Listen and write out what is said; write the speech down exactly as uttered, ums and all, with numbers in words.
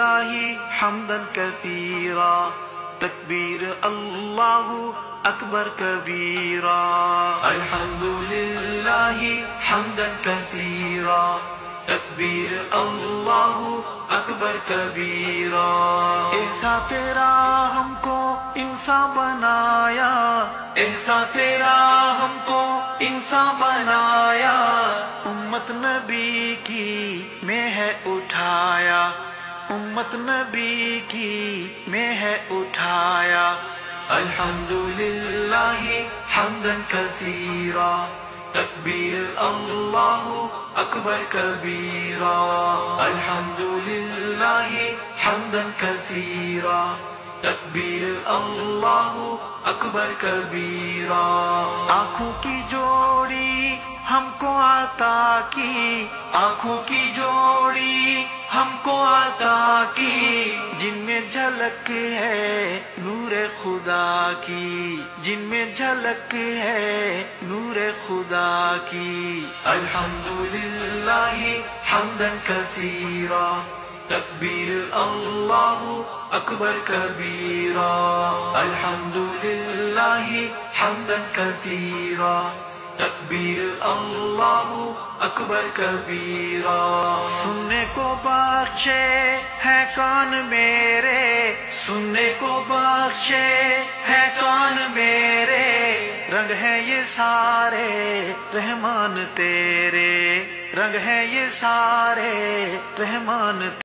للہ حمدا کثیرا تکبیر اللہ اکبر کبیرا الحمد للہ حمدا کثیرا تکبیر اللہ اکبر کبیرا ایسا تیرا ہم کو انسان بنایا ایسا تیرا ہم کو انسان بنایا امت نبی کی میں ہے اٹھایا امت نبی کی میں ہے اٹھایا الحمد للہ حمدا کثیرا تکبیر اللہ اکبر کبیرا الحمد للہ حمدا کثیرا تکبیر اللہ اکبر کبیرا آنکھوں کی جوڑی ہم کو عطا کی آنکھوں کی جوڑی ہم کو عطا کی جن میں جھلک ہے نور خدا کی جن میں جھلک ہے نور خدا کی الحمد للہ حمدا کثیرا تکبیر اللہ اکبر کبیرا الحمد للہ حمدا کثیرا تکبیر اللہ اکبر کبیرا سننے کو بخشے ہے کان میرے سننے کو بخشے ہے کان میرے رنگ ہے یہ سارے رحمان تیرے رنگ ہے یہ سارے رحمان